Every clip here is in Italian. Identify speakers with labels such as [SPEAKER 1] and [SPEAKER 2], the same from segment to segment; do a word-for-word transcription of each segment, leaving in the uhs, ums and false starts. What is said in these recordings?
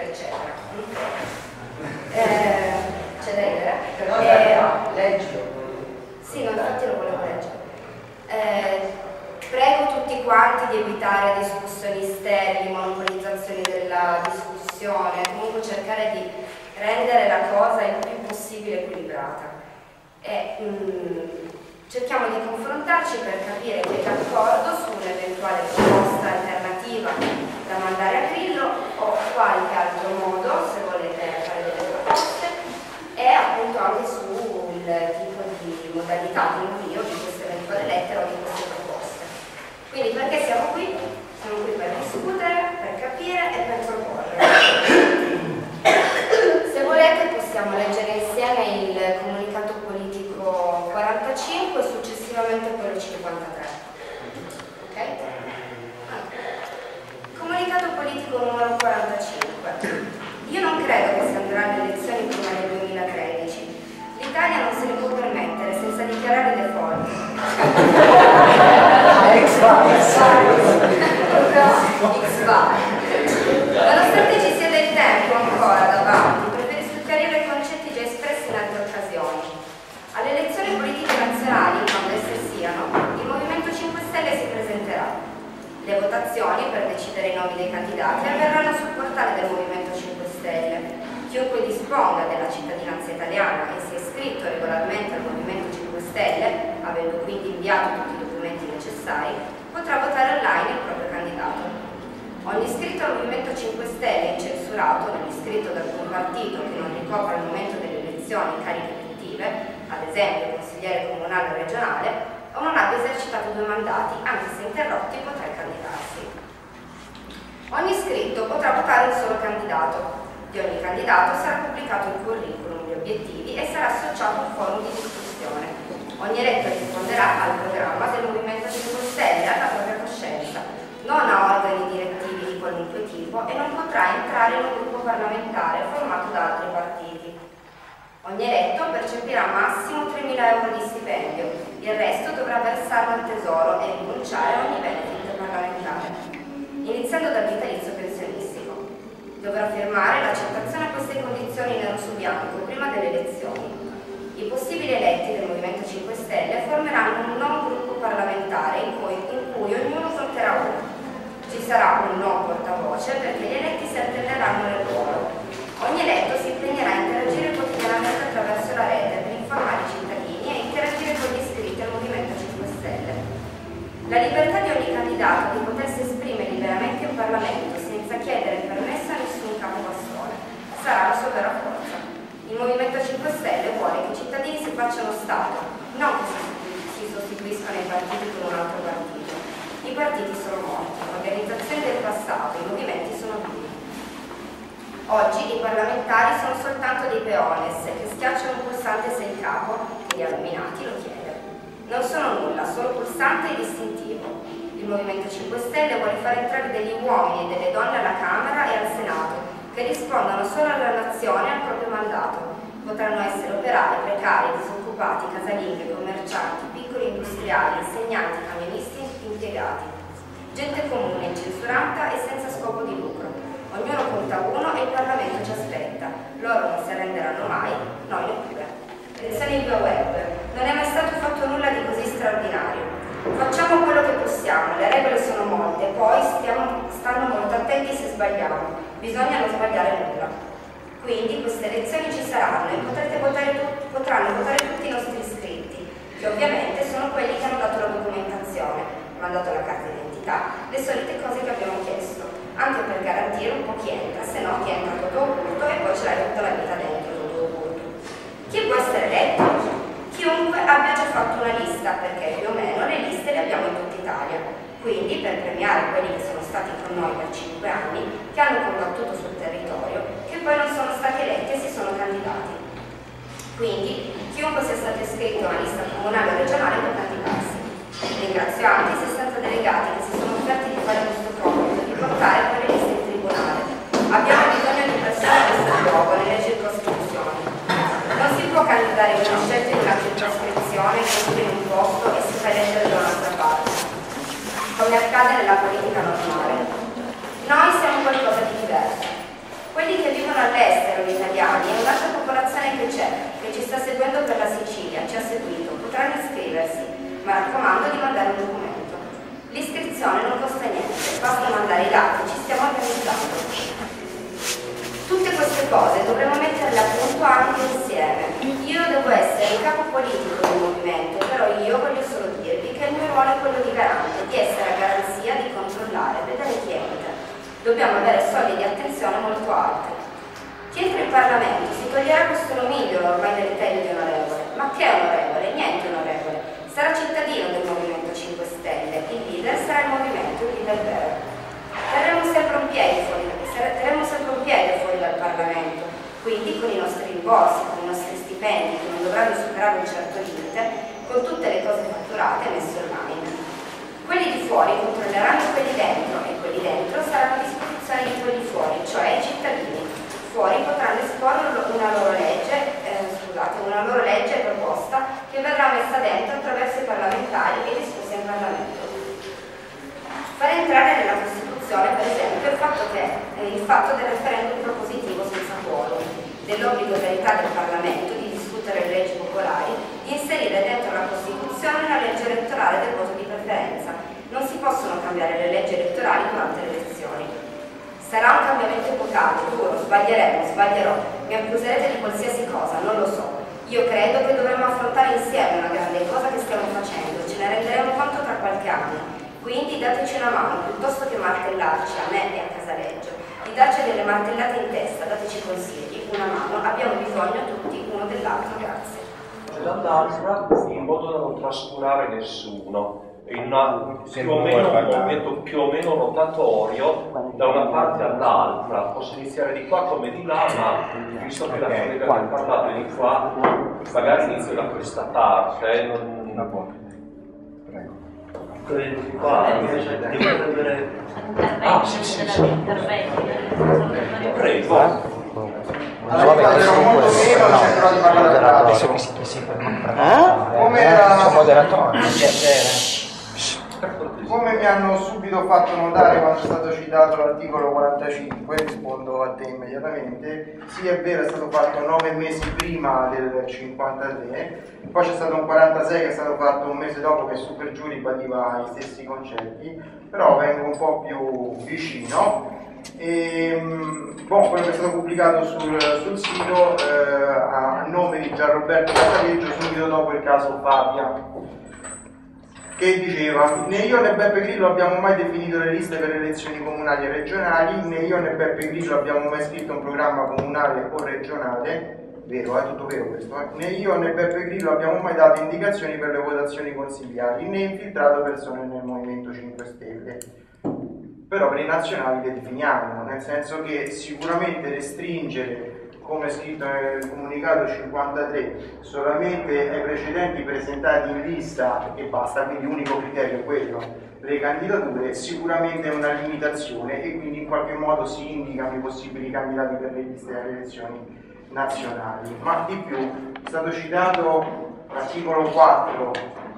[SPEAKER 1] eccetera. Eh, c'è da ridere,
[SPEAKER 2] però
[SPEAKER 1] eh,
[SPEAKER 2] leggilo.
[SPEAKER 1] sì, no, infatti lo volevo leggere. Eh, prego tutti quanti di evitare discussioni sterili, monopolizzazioni della discussione, comunque cercare di rendere la cosa il più possibile equilibrata. E, mm, cerchiamo di confrontarci per capire che d'accordo su un'eventuale proposta alternativa da mandare a Grillo o qualche altro modo, se volete fare delle proposte, e appunto anche sul tipo di modalità di invio di queste eventuali lettere o di queste proposte. Quindi perché siamo qui? Siamo qui per discutere, per capire e per proporre. Se volete possiamo leggere insieme il comunicato politico quarantacinque e successivamente quello cinquantatré. Ok? Comunicato politico numero quarantacinque. Io non credo che si andrà alle elezioni prima del duemilatredici. L'Italia non se ne può permettere senza dichiarare default. Nonostante ci sia del tempo ancora davanti, preferisco chiarire i concetti già espressi in altre occasioni. Alle elezioni politiche nazionali, quando esse siano, il Movimento cinque Stelle si presenterà. Le votazioni per decidere i nomi dei candidati avverranno sul portale del Movimento cinque Stelle. Chiunque disponga della cittadinanza italiana e sia iscritto regolarmente al Movimento cinque Stelle, avendo quindi inviato tutti i documenti necessari, potrà votare online il proprio candidato. Ogni iscritto al Movimento cinque Stelle incensurato, non iscritto da alcun partito che non ricopra al momento delle elezioni cariche elettive, ad esempio consigliere comunale o regionale, o non abbia esercitato due mandati, anche se interrotti, potrà candidarsi. Ogni iscritto potrà votare un solo candidato. Di ogni candidato sarà pubblicato il curriculum, gli obiettivi e sarà associato un forum di discussione. Ogni eletto risponderà al programma del Movimento cinque Stelle alla propria coscienza, non a organi direttivi di qualunque tipo, e non potrà entrare in un gruppo parlamentare formato da altri partiti. Ogni eletto percepirà massimo tremila euro di stipendio, il resto dovrà versarlo al tesoro e rinunciare a ogni benefit parlamentare, iniziando dal vitalizio pensionistico. Dovrà firmare l'accettazione a queste condizioni nero su bianco prima delle elezioni. I possibili eletti del Movimento cinque Stelle formeranno un non gruppo parlamentare in cui, in cui ognuno conterà uno. Ci sarà un no portavoce perché gli eletti si alterneranno nel ruolo. Ogni eletto si impegnerà a interagire quotidianamente attraverso la rete per informare i cittadini e interagire con gli iscritti al Movimento cinque Stelle. La libertà di ogni candidato di potersi esprimere liberamente in Parlamento senza chiedere permesso a nessun capobastone sarà la sua vera forza. Il Movimento cinque Stelle vuole che i cittadini si facciano Stato, non che si sostituiscano ai partiti con un altro partito. I partiti sono morti, le organizzazioni del passato, i movimenti sono vivi. Oggi i parlamentari sono soltanto dei peones che schiacciano un pulsante se il capo, che li ha nominati, lo chiede. Non sono nulla, solo pulsante e distintivo. Il Movimento cinque Stelle vuole far entrare degli uomini e delle donne alla Camera e al Senato, che rispondono solo alla nazione e al proprio mandato. Potranno essere operai, precari, disoccupati, casalinghe, commercianti, piccoli industriali, insegnanti, camionisti, impiegati. Gente comune, incensurata e senza scopo di lucro. Ognuno conta uno e il Parlamento ci aspetta. Loro non si arrenderanno mai, noi neppure. Elezioni via web. Non è mai stato fatto nulla di così straordinario. Facciamo quello che possiamo, le regole sono molte, poi stiamo, stanno molto attenti se sbagliamo. Bisogna non sbagliare nulla. Quindi queste elezioni ci saranno e potrete votare tu, potranno votare tutti i nostri iscritti, che ovviamente sono quelli che hanno dato la documentazione, mandato la carta d'identità, le solite cose che abbiamo chiesto, anche per garantire un po' chi entra, se no chi entra tutto occulto e poi ce l'hai tutta la vita dentro tutto occulto. Chi può essere eletto? Chiunque abbia già fatto una lista, perché più o meno le liste le abbiamo in tutta Italia. Quindi per premiare quelli che sono stati con noi per cinque anni, che hanno combattuto sul territorio, che poi non sono stati eletti e si sono candidati. Quindi chiunque sia stato iscritto a una lista comunale o regionale può candidarsi. Ringrazio anche i sessanta delegati che si sono offerti di fare questo compito, di portare quelle liste in tribunale. Abbiamo bisogno di persone a questo luogo, nelle circoscrizioni. Non si può candidare con scelta in una circoscrizione, costruire in un posto e si fa eleggere da un'altra parte, come accade nella politica normale. Noi siamo qualcosa di diverso. Quelli che vivono all'estero, gli italiani, è un'altra popolazione che c'è, che ci sta seguendo per la Sicilia, ci ha seguito, potranno iscriversi, ma raccomando di mandare un documento. L'iscrizione non costa niente, basta mandare i dati, ci stiamo organizzando. Tutte queste cose dovremo metterle a punto anche insieme. Io devo essere il capo politico del movimento, però io voglio solo dirvi che il mio ruolo è quello di garante, di essere a garanzia, di controllare, vedere chi entra. Dobbiamo avere soglie di attenzione molto alte. Chi entra in Parlamento si toglierà questo nomiglio ormai delle tele di onorevole. Ma che onorevole? Niente onorevole. Sarà cittadino del Movimento cinque Stelle. Il leader sarà il movimento, il leader vero. Terremo sempre un piede fuori, terremo sempre un piede fuori dal Parlamento. Quindi con i nostri rimborsi, con i nostri stipendi, che non dovranno superare un certo limite, con tutte le cose fatturate messe online. Quelli di fuori controlleranno quelli dentro e quelli dentro saranno a disposizione di quelli fuori, cioè i cittadini. Fuori potranno esporre una loro legge, eh, scusate, una loro legge proposta che verrà messa dentro attraverso i parlamentari e discussa in Parlamento. Fare entrare nella Costituzione, per esempio, il fatto, che, eh, il fatto del referendum propositivo senza quorum, dell'obbligatorietà del Parlamento di discutere le leggi popolari, di inserire dentro la Costituzione la legge elettorale del voto di preferenza. Non si possono cambiare le leggi elettorali durante le elezioni. Sarà un cambiamento epocale, duro, sbaglieremo, sbaglierò, mi accuserete di qualsiasi cosa, non lo so. Io credo che dovremmo affrontare insieme una grande cosa che stiamo facendo, ce ne renderemo conto tra qualche anno. Quindi dateci una mano, piuttosto che martellarci a me e a Casaleggio, di darci delle martellate in testa, dateci consigli, una mano, abbiamo bisogno tutti uno dell'altro, grazie.
[SPEAKER 2] Dall'altra, in modo da non trascurare nessuno, in una, più o meno un movimento più o meno rotatorio da una parte all'altra. Posso iniziare di qua come di là, ma visto che la collega che ha parlato di qua, magari inizio da questa parte. Eh, non... Prego. Qua invece devo prendere. Ah, sì, sì, sì. Prego.
[SPEAKER 3] Allora, molto meno, no, cercherò di parlare da adesso che si come era moderatore, come mi hanno subito fatto notare quando è stato citato l'articolo quarantacinque, rispondo a te immediatamente. Sì, è vero, è stato fatto nove mesi prima del cinquantatré, poi c'è stato un quarantasei che è stato fatto un mese dopo, che Super Giù ribadiva i stessi concetti, però vengo un po' più vicino. E, bon, quello che è stato pubblicato sul, sul sito eh, a nome di Gianroberto Casaleggio subito dopo il caso Fabia, che diceva: né io né Beppe Grillo abbiamo mai definito le liste per le elezioni comunali e regionali, né io né Beppe Grillo abbiamo mai scritto un programma comunale o regionale. Vero, è tutto vero questo, eh? Né io né Beppe Grillo abbiamo mai dato indicazioni per le votazioni consigliari, né infiltrato persone nel Movimento cinque Stelle. Però per i nazionali le definiamo, nel senso che sicuramente restringere, come è scritto nel comunicato cinquantatré, solamente ai precedenti presentati in lista e basta, quindi l'unico criterio è quello, le candidature, sicuramente è una limitazione e quindi in qualche modo si indicano i possibili candidati per le liste alle elezioni nazionali. Ma di più, è stato citato l'articolo quattro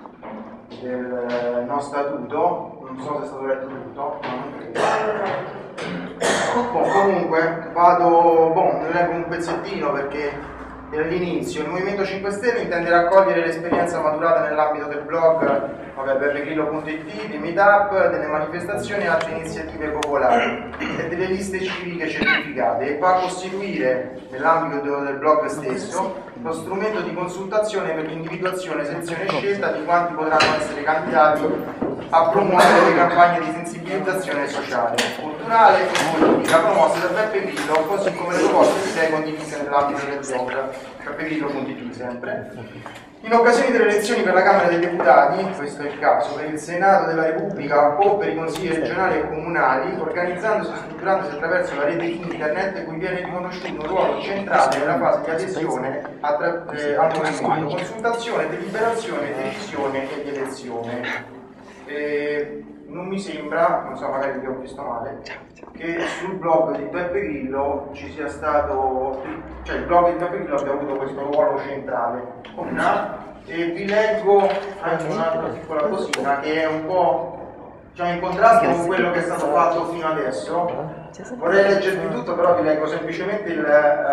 [SPEAKER 3] del nostro statuto, non so se è stato letto tutto, ma non credo. Bon, comunque vado, bon, ne leggo un pezzettino perché all'inizio il Movimento cinque Stelle intende raccogliere l'esperienza maturata nell'ambito del blog beppegrillo punto it, dei meetup, delle manifestazioni e altre iniziative popolari e delle liste civiche certificate, e va a costituire nell'ambito del blog stesso lo strumento di consultazione per l'individuazione, selezione e scelta di quanti potranno essere candidati a promuovere le campagne di sensibilizzazione sociale, culturale e politica promosse da Beppe Grillo, così come le proposte di idee condivise nell'ambito del blog beppegrillo punto it sempre. In occasione delle elezioni per la Camera dei Deputati, questo è il caso, per il Senato della Repubblica o per i consigli regionali e comunali, organizzandosi e strutturandosi attraverso la rete internet, cui viene riconosciuto un ruolo centrale nella fase di adesione eh, al movimento, consultazione, deliberazione, decisione e di elezione. Eh, non mi sembra, non so, magari vi ho visto male, che sul blog di Beppe Grillo ci sia stato, cioè il blog di Beppe Grillo abbia avuto questo ruolo centrale. Una, e vi leggo anche un'altra piccola cosina che è un po', diciamo, in contrasto con quello che è stato fatto fino adesso. Vorrei leggervi tutto, però vi leggo semplicemente il,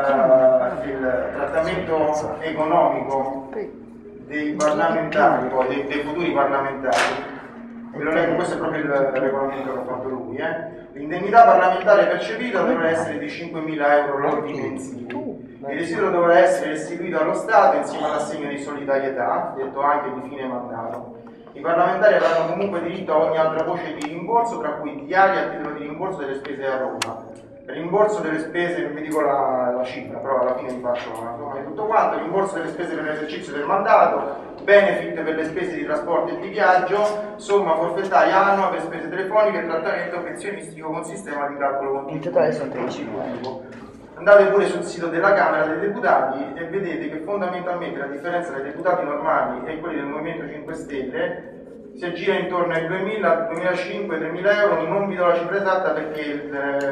[SPEAKER 3] uh, il trattamento economico dei parlamentari, poi dei, dei futuri parlamentari. Ve lo leggo, questo è proprio il regolamento che ha fatto lui. Eh. L'indennità parlamentare percepita dovrà essere di cinquemila euro lordi mensili. Il residuo dovrà essere restituito allo Stato insieme all'assegno di solidarietà, detto anche di fine mandato. I parlamentari avranno comunque diritto a ogni altra voce di rimborso, tra cui diaria a titolo di rimborso delle spese a Roma. Rimborso delle spese, non vi dico la, la cifra, però alla fine vi faccio una somma di tutto quanto. Rimborso delle spese per l'esercizio del mandato, benefit per le spese di trasporto e di viaggio, somma forfettaria annua per spese telefoniche, trattamento pensionistico con sistema di calcolo.
[SPEAKER 4] In totale sono tredici.
[SPEAKER 3] Andate pure sul sito della Camera dei Deputati e vedete che fondamentalmente la differenza tra i deputati normali e quelli del Movimento cinque Stelle si aggira intorno ai duemila, duemilacinque, tremila euro. Non vi do la cifra esatta perché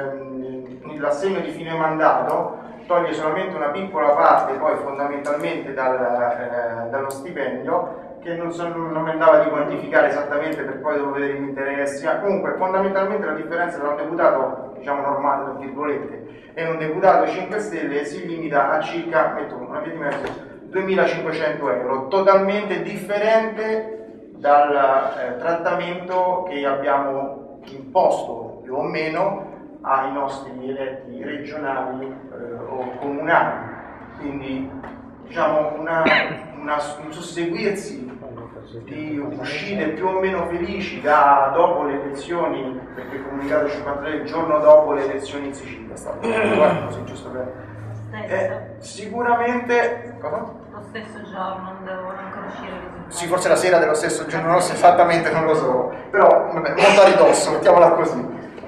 [SPEAKER 3] eh, l'assegno di fine mandato toglie solamente una piccola parte poi fondamentalmente dal, eh, dallo stipendio, che non, so, non andava di quantificare esattamente per poi dovevo vedere gli interessi. Ah, comunque fondamentalmente la differenza tra un deputato, diciamo normale, tra virgolette, e un deputato cinque Stelle si limita a circa, metto una via di mezzo, duemilacinquecento euro, totalmente differente dal eh, trattamento che abbiamo imposto più o meno ai nostri eletti regionali eh, o comunali. Quindi diciamo una, una, un susseguirsi di uscite più o meno felici da dopo le elezioni, perché il comunicato cinquantatré il giorno dopo le elezioni in Sicilia, sta guarda, così giusto per eh, sicuramente cosa?
[SPEAKER 5] Lo stesso giorno, non devono ancora uscire i risultati.
[SPEAKER 3] Sì, forse la sera dello stesso giorno, non so esattamente, non lo so, però vabbè, molto a ridosso, mettiamola così.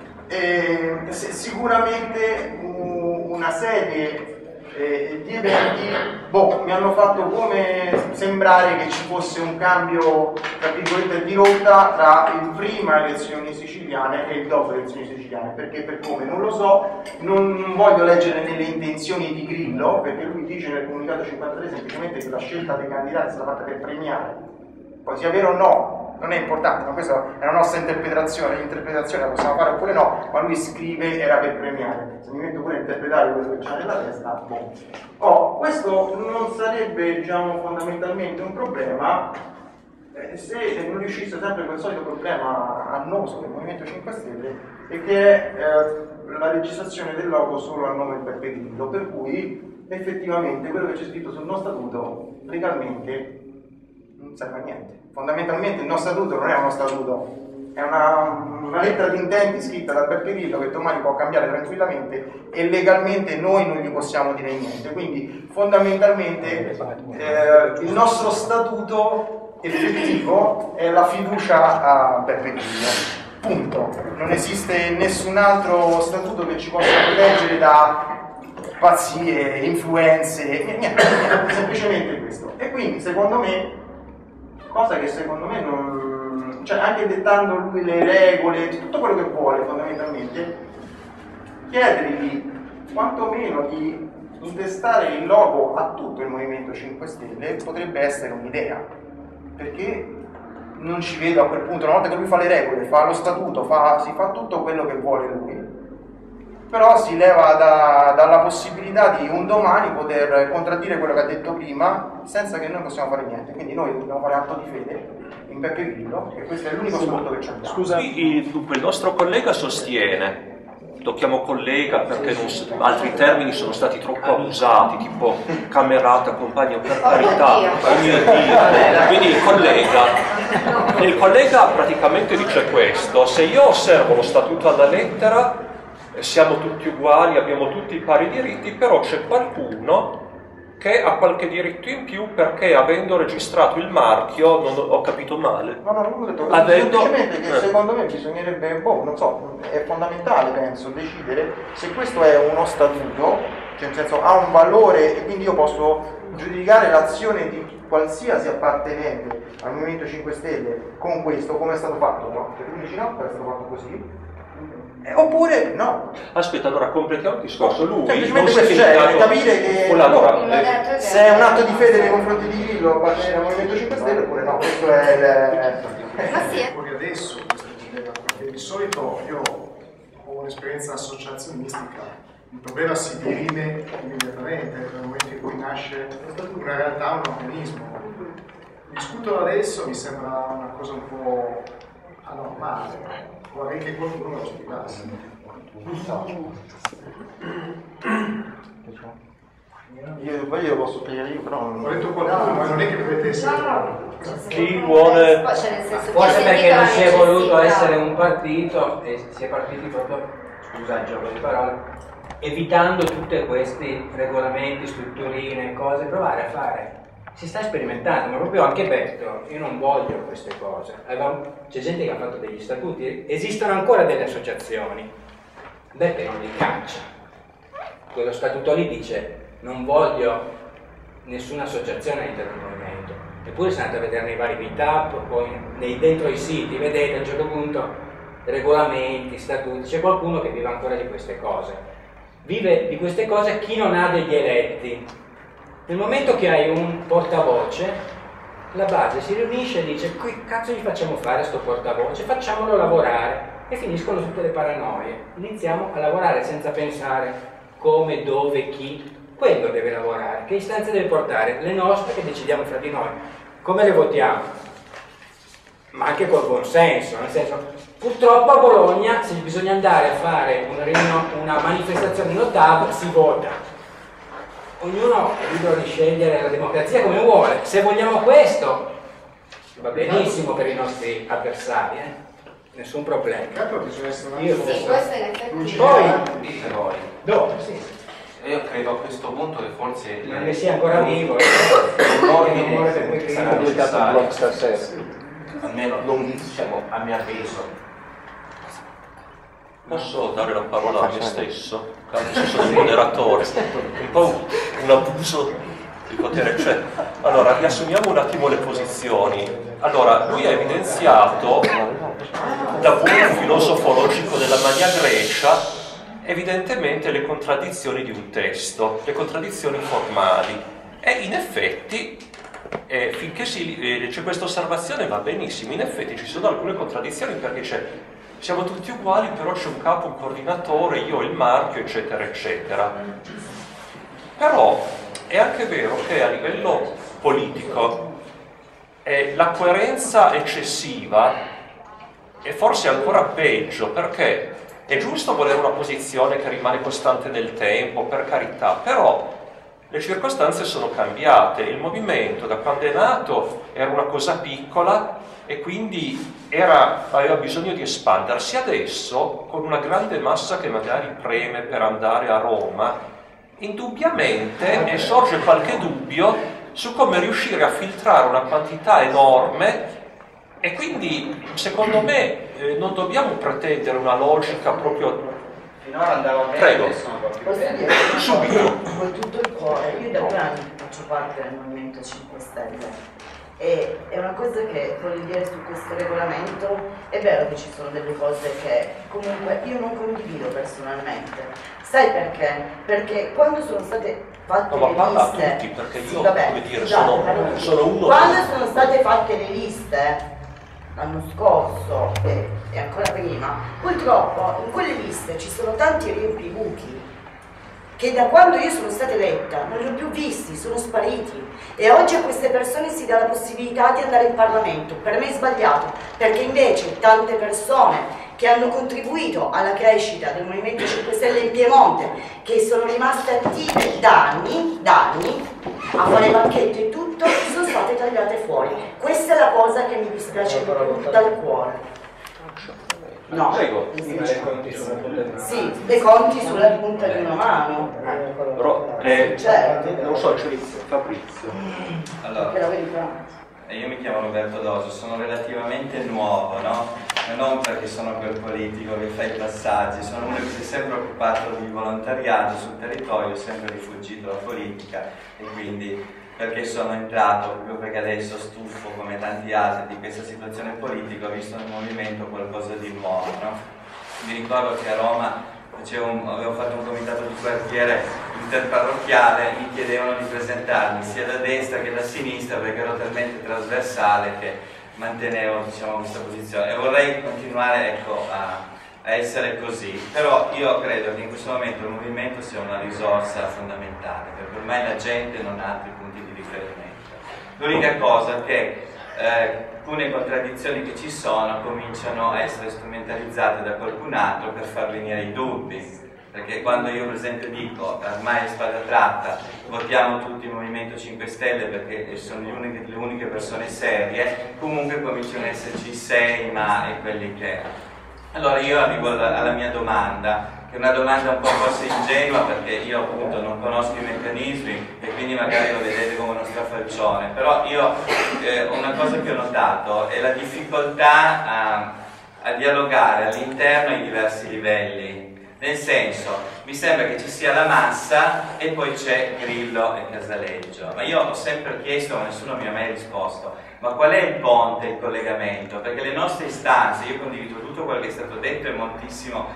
[SPEAKER 3] E, se, sicuramente uh, una serie eh, di eventi boh, mi hanno fatto come sembrare che ci fosse un cambio tra virgolette di rotta tra il prima elezioni siciliane e il dopo elezioni siciliane, perché per come non lo so, non, non voglio leggere nelle intenzioni di Grillo, perché lui dice nel comunicato cinquantatré semplicemente che la scelta dei candidati è stata fatta per premiare, poi sia vero o no non è importante, ma questa è una nostra interpretazione, l'interpretazione la possiamo fare oppure no, ma lui scrive era per premiare. Se mi metto pure a interpretare quello che c'ha nella testa, boh. Oh, questo non sarebbe, diciamo, fondamentalmente un problema eh, se non riuscisse sempre quel solito problema annoso del Movimento cinque Stelle, e che è eh, la registrazione del logo solo a nome del Beppe Grillo, per cui effettivamente quello che c'è scritto sul nostro statuto legalmente non serve a niente. Fondamentalmente il nostro statuto non è uno statuto, è una, una lettera di intenti scritta da Beppe Grillo che domani può cambiare tranquillamente e legalmente noi non gli possiamo dire niente. Quindi fondamentalmente eh, il nostro statuto effettivo è la fiducia a Beppe Grillo. Punto. Non esiste nessun altro statuto che ci possa proteggere da pazzie, influenze, niente, niente, semplicemente questo. E quindi secondo me, cosa che secondo me non, cioè anche dettando lui le regole, tutto quello che vuole fondamentalmente, chiedergli quantomeno di intestare il logo a tutto il Movimento cinque Stelle potrebbe essere un'idea, perché non ci vedo a quel punto, una volta che lui fa le regole, fa lo statuto, fa, si fa tutto quello che vuole lui, però si leva da, dalla possibilità di un domani poter contraddire quello che ha detto prima senza che noi possiamo fare niente. Quindi noi dobbiamo fare atto di fede in Beppe Grillo, e questo è l'unico scopo che ci abbiamo.
[SPEAKER 2] Scusa, il, dunque il nostro collega sostiene, lo chiamo collega perché non, altri termini sono stati troppo abusati, tipo camerata, compagno, per carità, oh mio Dio. Quindi il collega, il collega praticamente dice questo: se io osservo lo statuto alla lettera, siamo tutti uguali, abbiamo tutti i pari diritti, però c'è qualcuno che ha qualche diritto in più perché avendo registrato il marchio, non ho capito male.
[SPEAKER 3] No, no, non ho detto,
[SPEAKER 2] avendo...
[SPEAKER 3] semplicemente che
[SPEAKER 2] eh.
[SPEAKER 3] secondo me bisognerebbe, boh, non so, è fondamentale penso decidere se questo è uno statuto, cioè nel senso ha un valore, e quindi io posso giudicare l'azione di qualsiasi appartenente al Movimento cinque Stelle con questo, come è stato fatto, no? Perché tu dici no, è stato fatto così. Eh, oppure no.
[SPEAKER 2] Aspetta, allora completiamo il discorso. Lui
[SPEAKER 3] semplicemente
[SPEAKER 2] non si è
[SPEAKER 3] questo, cioè,
[SPEAKER 2] limitato...
[SPEAKER 3] capire che
[SPEAKER 2] allora,
[SPEAKER 3] no,
[SPEAKER 2] eh,
[SPEAKER 3] se è un atto di fede nei confronti di Grillo appartenere al Movimento cinque Stelle oppure no, questo è il...
[SPEAKER 1] Ma sì,
[SPEAKER 6] Pure adesso questo problema
[SPEAKER 4] perché di solito io ho un'esperienza associazionistica, il problema si dirime immediatamente nel momento in cui nasce una realtà, un organismo. Discuterlo adesso mi sembra una cosa un po' anormale, vorrei che qualcuno lo spiegasse.
[SPEAKER 3] Io poi io lo posso spiegare io, però non...
[SPEAKER 4] Ho detto qualcuno, ma non è che dovete essere...
[SPEAKER 2] Chi vuole...
[SPEAKER 6] Forse perché non si è voluto essere un partito e si è partiti proprio, scusa il gioco di parole, evitando tutti questi regolamenti, strutturine, cose, provare a fare. Si sta sperimentando, ma proprio anche Betto, io non voglio queste cose. C'è gente che ha fatto degli statuti, esistono ancora delle associazioni. Betto non li caccia. Quello statuto lì dice non voglio nessuna associazione all'interno del movimento. Eppure se andate a vedere nei vari meetup, poi nei, dentro i siti, vedete a un certo punto regolamenti, statuti, c'è qualcuno che vive ancora di queste cose. Vive di queste cose chi non ha degli eletti. Nel momento che hai un portavoce, la base si riunisce e dice che cazzo gli facciamo fare a sto portavoce? Facciamolo lavorare. E finiscono tutte le paranoie. Iniziamo a lavorare senza pensare come, dove, chi. Quello deve lavorare. Che istanze deve portare? Le nostre che decidiamo fra di noi. Come le votiamo? Ma anche col buon senso. Nel senso, purtroppo a Bologna, se bisogna andare a fare una, una manifestazione in ottavo, si vota. Ognuno è libero di scegliere la democrazia come vuole. Se vogliamo questo, va benissimo per i nostri avversari, eh? Nessun problema.
[SPEAKER 1] Io sì, questo in effetti.
[SPEAKER 6] Poi,
[SPEAKER 7] dite voi.
[SPEAKER 6] dopo, sì.
[SPEAKER 7] Io credo a questo punto che forse
[SPEAKER 6] Ma ne sia ancora vivo,
[SPEAKER 7] l'ordine sarà necessario,
[SPEAKER 3] stasera.
[SPEAKER 7] almeno diciamo, a mio avviso.
[SPEAKER 2] Posso dare la parola a me stesso? Anche se sono il moderatore, un po' un abuso di potere c'è. Allora, riassumiamo un attimo le posizioni. Allora, lui ha evidenziato, da buon filosofo logico della Magna Grecia, evidentemente le contraddizioni di un testo, le contraddizioni formali. E in effetti, eh, finché si, eh, c'è questa osservazione va benissimo, in effetti ci sono alcune contraddizioni perché c'è siamo tutti uguali, però c'è un capo, un coordinatore, io ho il marchio, eccetera, eccetera. Però è anche vero che a livello politico eh, la coerenza eccessiva è forse ancora peggio, perché è giusto volere una posizione che rimane costante nel tempo, per carità, però le circostanze sono cambiate. Il movimento, da quando è nato, era una cosa piccola e quindi era, aveva bisogno di espandersi. Adesso, con una grande massa che magari preme per andare a Roma, indubbiamente e sorge qualche dubbio su come riuscire a filtrare una quantità enorme. E quindi, secondo me, eh, non dobbiamo pretendere una logica proprio...
[SPEAKER 7] Finora andava bene,
[SPEAKER 2] Prego.
[SPEAKER 7] adesso non va più
[SPEAKER 8] Posso
[SPEAKER 7] bene.
[SPEAKER 8] dire
[SPEAKER 2] Subito.
[SPEAKER 8] con tutto il cuore, io da due anni faccio parte del Movimento cinque Stelle e è una cosa che voglio dire su questo regolamento, è vero che ci sono delle cose che comunque io non condivido personalmente. Sai perché? Perché quando sono state fatte
[SPEAKER 2] No, ma
[SPEAKER 8] le
[SPEAKER 2] parla a
[SPEAKER 8] liste,
[SPEAKER 2] tutti, perché io,
[SPEAKER 8] sì, vabbè,
[SPEAKER 2] come dire,
[SPEAKER 8] scusate,
[SPEAKER 2] sono,
[SPEAKER 8] parlo-
[SPEAKER 2] sono uno...
[SPEAKER 8] quando sono state fatte le liste l'anno scorso e, e ancora prima, purtroppo in quelle liste ci sono tanti riempibuchi che da quando io sono stata eletta non li ho più visti, sono spariti e oggi a queste persone si dà la possibilità di andare in Parlamento. Per me è sbagliato, perché invece tante persone che hanno contribuito alla crescita del Movimento cinque Stelle in Piemonte, che sono rimaste attive da anni, da anni a fare banchetti e tutto, sono state tagliate fuori. Questa è la cosa che mi dispiace di più dal cuore. No,
[SPEAKER 2] Prego.
[SPEAKER 6] Le conti sulla punta di una
[SPEAKER 8] sì,
[SPEAKER 6] mano.
[SPEAKER 8] le conti sulla punta di una mano.
[SPEAKER 2] Però, eh,
[SPEAKER 8] Certo.
[SPEAKER 2] non so, c'è Fabrizio.
[SPEAKER 7] Allora,
[SPEAKER 8] Perché la verità.
[SPEAKER 7] eh, io mi chiamo Roberto Doso, sono relativamente nuovo, no? E non perché sono quel politico che fa i passaggi, sono uno che si è sempre occupato di volontariato sul territorio, ho sempre rifuggito la politica e quindi perché sono entrato, proprio perché adesso stufo come tanti altri di questa situazione politica, ho visto nel movimento qualcosa di nuovo, no? Mi ricordo che a Roma facevo un, avevo fatto un comitato di quartiere interparrocchiale, mi chiedevano di presentarmi sia da destra che da sinistra perché ero talmente trasversale che mantenevo, diciamo, questa posizione e vorrei continuare, ecco, a, a essere così, però io credo che in questo momento il movimento sia una risorsa fondamentale, perché ormai la gente non ha altri punti di riferimento. L'unica cosa è che eh, alcune contraddizioni che ci sono cominciano a essere strumentalizzate da qualcun altro per far venire i dubbi. Perché quando io per esempio dico ormai è spada tratta, votiamo tutti il Movimento cinque Stelle perché sono le uniche, le uniche persone serie, comunque cominciano ad esserci sei ma e quelli che... Allora io arrivo alla, alla mia domanda, che è una domanda un po' forse ingenua perché io appunto non conosco i meccanismi e quindi magari lo vedete come uno strafalcione, però io eh, una cosa che ho notato è la difficoltà a, a dialogare all'interno ai diversi livelli. Nel senso, mi sembra che ci sia la massa e poi c'è Grillo e Casaleggio. Ma io ho sempre chiesto, ma nessuno mi ha mai risposto, ma qual è il ponte, il collegamento? Perché le nostre istanze, io condivido tutto quello che è stato detto e moltissimo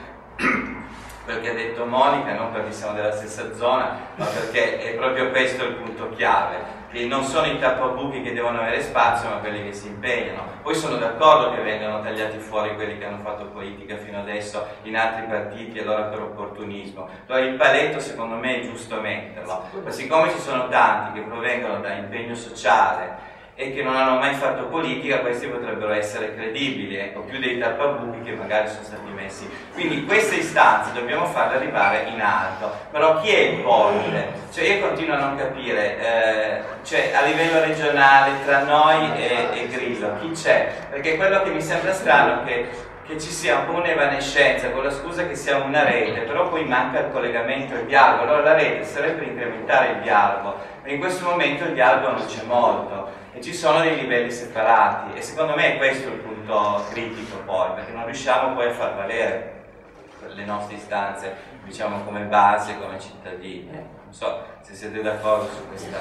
[SPEAKER 7] quello che ha detto Monica, non perché siamo della stessa zona, ma perché è proprio questo il punto chiave. Che non sono i tappabuchi che devono avere spazio, ma quelli che si impegnano. Poi sono d'accordo che vengano tagliati fuori quelli che hanno fatto politica fino adesso in altri partiti, allora per opportunismo. Allora il paletto secondo me è giusto metterlo, ma siccome ci sono tanti che provengono da impegno sociale e che non hanno mai fatto politica, questi potrebbero essere credibili, ecco, più dei tappabuchi che magari sono stati messi. Quindi queste istanze dobbiamo farle arrivare in alto. Però chi è il ponte? Cioè io continuo a non capire, eh, cioè a livello regionale tra noi e, e Grillo, chi c'è? Perché quello che mi sembra strano è che che ci sia un po' un'evanescenza con la scusa che siamo una rete, però poi manca il collegamento e il dialogo. Allora la rete serve per incrementare il dialogo, ma in questo momento il dialogo non c'è molto e ci sono dei livelli separati e secondo me è questo il punto critico poi, perché non riusciamo poi a far valere le nostre istanze, diciamo, come base, come cittadini. Non so se siete d'accordo su questa.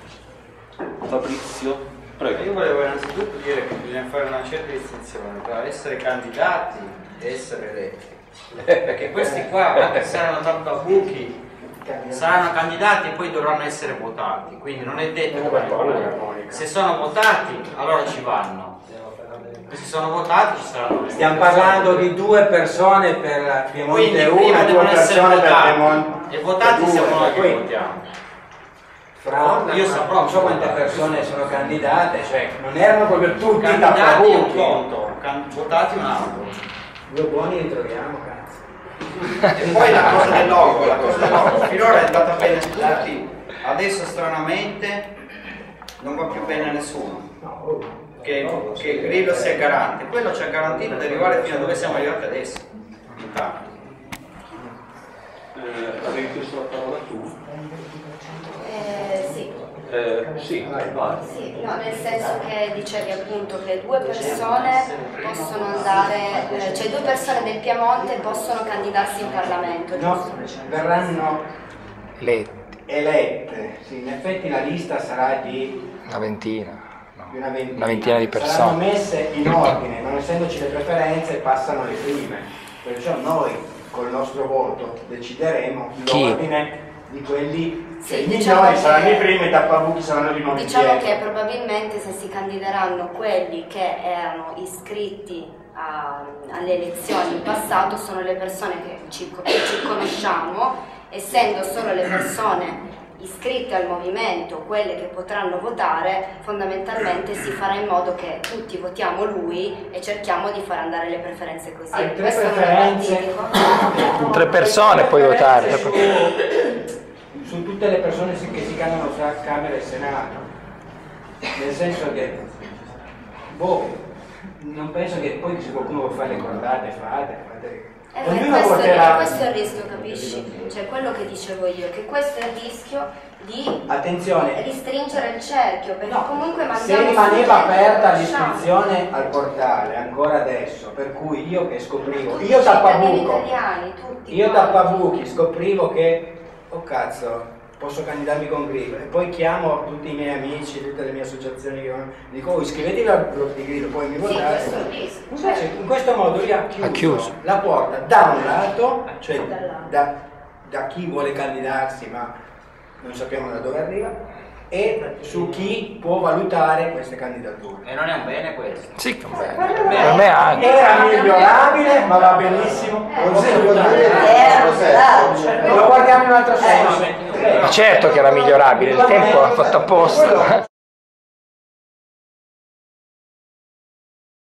[SPEAKER 2] Fabrizio? Prego.
[SPEAKER 9] Io volevo innanzitutto dire che bisogna fare una certa distinzione tra essere candidati e essere eletti, perché questi qua, anche se saranno tappabuchi, saranno candidati e poi dovranno essere votati, quindi non è detto che vanno. Se sono votati allora ci vanno, se sono votati ci saranno.
[SPEAKER 6] Stiamo parlando di due persone per Piemonte uno e due persone per Piemonte
[SPEAKER 9] e votati siamo noi che votiamo.
[SPEAKER 6] Fra, io so, non so quante persone sono candidate, cioè non erano proprio tutti
[SPEAKER 9] candidati un
[SPEAKER 6] tappabuchi.
[SPEAKER 9] conto, votati un altro.
[SPEAKER 6] Due buoni li troviamo, cazzo.
[SPEAKER 9] E poi la cosa del logo, la cosa del logo, finora è andata bene a tutti, adesso stranamente non va più bene a nessuno. Che, che Grillo sia garante, quello ci ha garantito di arrivare fino a dove siamo arrivati adesso. Intanto.
[SPEAKER 2] Eh, avevi chiesto la parola tu?
[SPEAKER 1] Eh, sì.
[SPEAKER 2] Eh, sì, vai, vai.
[SPEAKER 1] Sì, no, nel senso che dicevi appunto che due persone possono andare, eh, cioè due persone del Piemonte possono candidarsi in Parlamento,
[SPEAKER 6] No, verranno elette. Sì, in effetti la lista sarà di
[SPEAKER 10] una ventina, no.
[SPEAKER 6] di una ventina.
[SPEAKER 10] una ventina di persone.
[SPEAKER 6] Saranno messe in ordine, non essendoci le preferenze passano le prime. Perciò noi col nostro voto decideremo l'ordine di quelli
[SPEAKER 1] Sì,
[SPEAKER 6] che i
[SPEAKER 1] diciamo
[SPEAKER 6] migliori
[SPEAKER 1] che-
[SPEAKER 6] saranno i primi e i tappabuchi saranno di nuovo
[SPEAKER 1] Diciamo
[SPEAKER 6] dietro.
[SPEAKER 1] che probabilmente se si candideranno quelli che erano iscritti a- alle elezioni in passato sono le persone che ci, che ci conosciamo, essendo solo le persone iscritte al movimento quelle che potranno votare, fondamentalmente si farà in modo che tutti votiamo lui e cerchiamo di far andare le preferenze così.
[SPEAKER 6] Hai tre
[SPEAKER 1] Questo non è
[SPEAKER 6] preferenze.
[SPEAKER 1] partitico.
[SPEAKER 10] Tre persone puoi votare.
[SPEAKER 6] Su, su tutte le persone si- che si candidano fra Camera e Senato, nel senso che boh, non penso che poi se qualcuno vuole fare le cordate fate, fate.
[SPEAKER 1] Eh, ma
[SPEAKER 6] Ognuno
[SPEAKER 1] questo,
[SPEAKER 6] porterà-
[SPEAKER 1] questo è il rischio, capisci? Cioè quello che dicevo io, che questo è il rischio di
[SPEAKER 6] Attenzione,
[SPEAKER 1] ristringere il cerchio, perché
[SPEAKER 6] no,
[SPEAKER 1] comunque
[SPEAKER 6] se
[SPEAKER 1] mandiamo
[SPEAKER 6] rimaneva
[SPEAKER 1] solo gente che
[SPEAKER 6] aperta
[SPEAKER 1] conosciamo.
[SPEAKER 6] l'iscrizione al portale ancora adesso, per cui io che scoprivo,
[SPEAKER 1] Tutti
[SPEAKER 6] io
[SPEAKER 1] i cittadini
[SPEAKER 6] tappabuco,
[SPEAKER 1] italiani, tutti
[SPEAKER 6] io
[SPEAKER 1] quanti.
[SPEAKER 6] tappabuchi scoprivo che, oh cazzo, posso candidarmi con Grillo e poi chiamo tutti i miei amici, tutte le mie associazioni che dico oh, iscrivetevi al blog di Grillo, poi mi
[SPEAKER 1] Sì,
[SPEAKER 6] votate.
[SPEAKER 1] questo è il rischio.
[SPEAKER 6] Invece in questo modo lui ha chiuso,
[SPEAKER 10] Ha chiuso.
[SPEAKER 6] la porta da un lato, cioè
[SPEAKER 1] Dall'altro.
[SPEAKER 6] da, da chi vuole candidarsi ma non sappiamo da dove arriva, e su chi può valutare queste candidature.
[SPEAKER 9] E non è un bene questo?
[SPEAKER 10] Sì, che bene. Per me anche.
[SPEAKER 6] Era migliorabile, ma va benissimo. Lo guardiamo in un altro senso.
[SPEAKER 10] Ma certo che era migliorabile, il tempo l'ha fatto apposta.